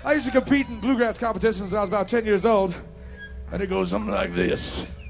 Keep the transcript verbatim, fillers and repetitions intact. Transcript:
I used to compete in bluegrass competitions when I was about ten years old, and it goes something like this.